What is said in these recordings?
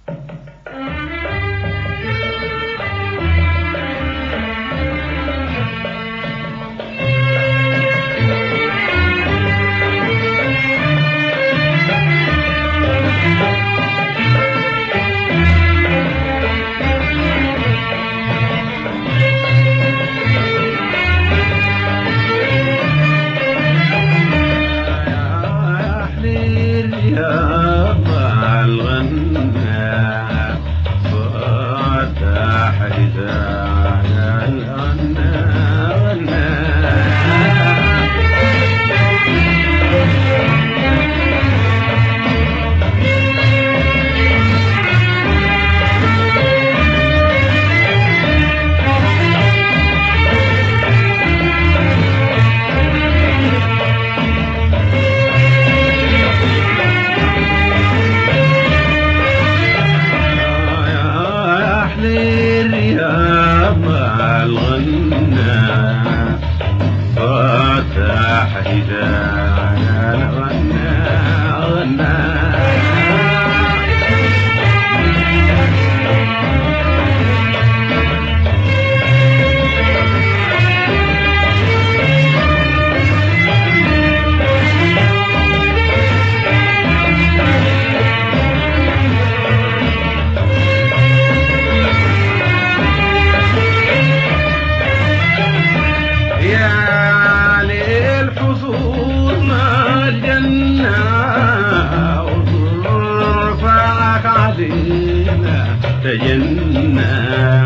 تجنى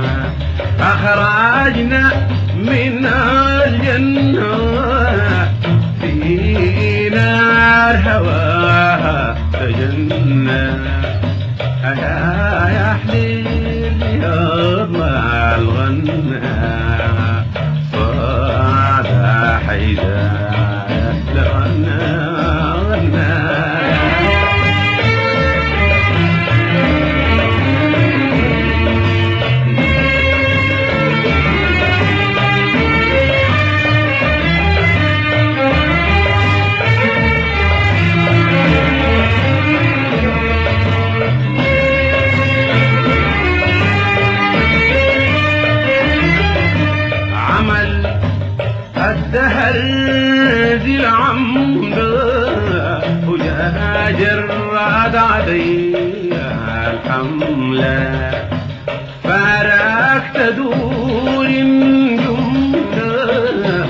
أخرجنا من الجنة في نار هواها تجنى يا حليل يا مع الغنى صاد حيدا لغنى الدهر ذي العمد وجا جراد علي الحملة فارك تدور جملة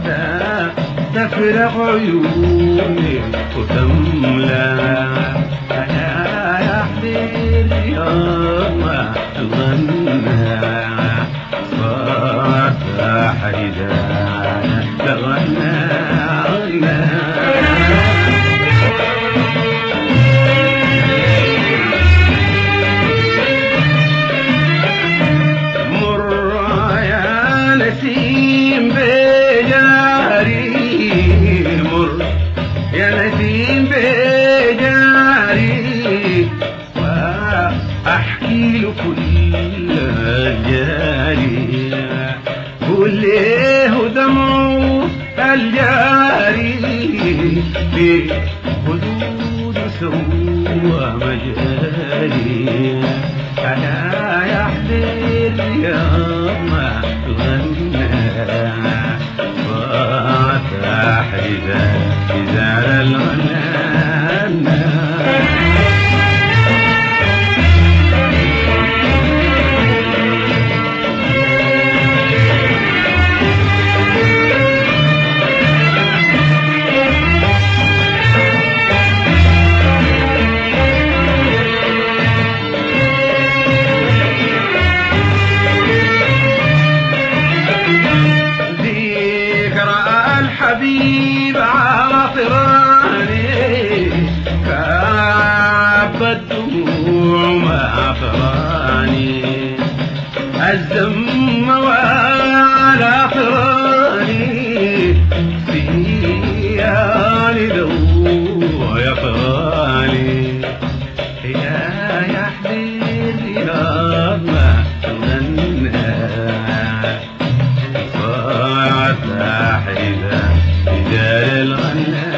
تفرق عيوني وتملى يا حليل يوم الغنى صوت حيدا مر يا نسيم بجاري مر يا نسيم بجاري واحكي له كل جاري قول له دمعه الجاري في حدود سوى مجاري أنا يا حليل يا ما غنى صوت حيدا إذا الغنى حبيب عاطراني كابت دموع معطراني الزم وعلى طراني سيالي دو يقراني يا حبيبي يا ما تغنى صوت حيدا رجال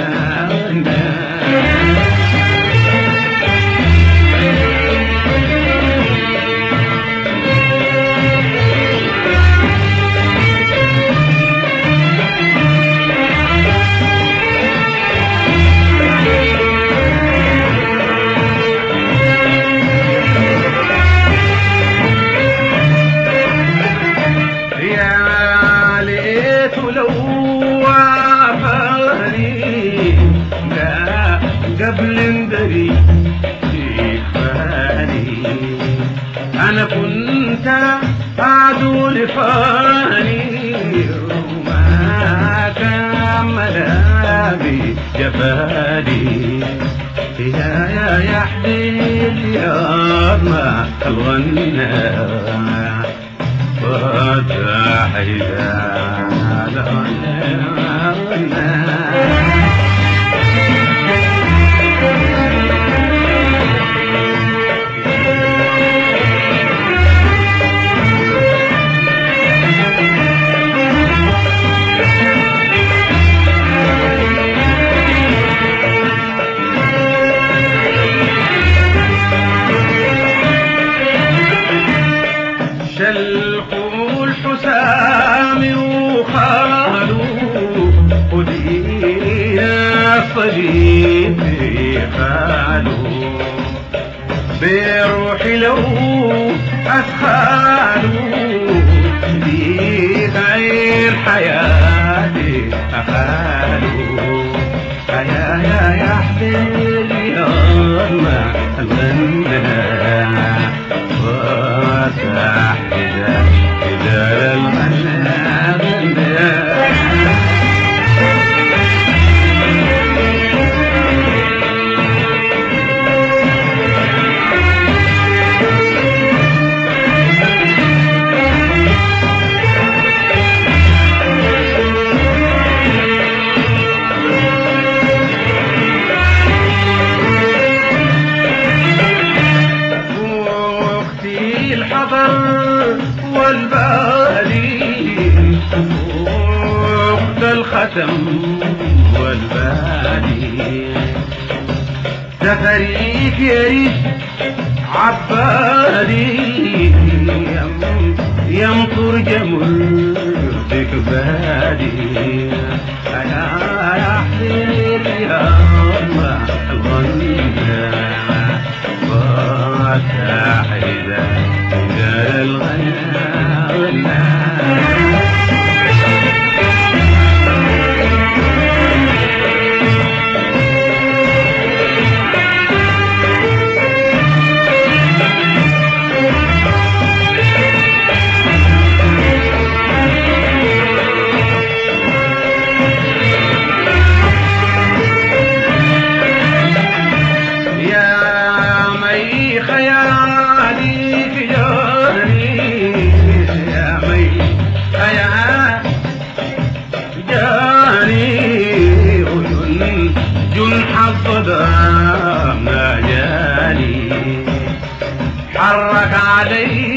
الغنى أنا كنت أعدو لفاني وما كمل بجفاني يا حبيبي يا ما الغنى فتح إذا شلقوا الحسام وخالوا ودينا الصليب خالوا بروحي لو أسخالوا دي غير حياتي أخالوا يا حبيبي يا ما الغنى واسع إذا الغنى الحضر والبالي فوق الختم والبالي سفريك يريد عبالي يمطر جمرتك بالي يا حبيبي يا الله الغنى فتح إذا الظلام ناجاني حرك علي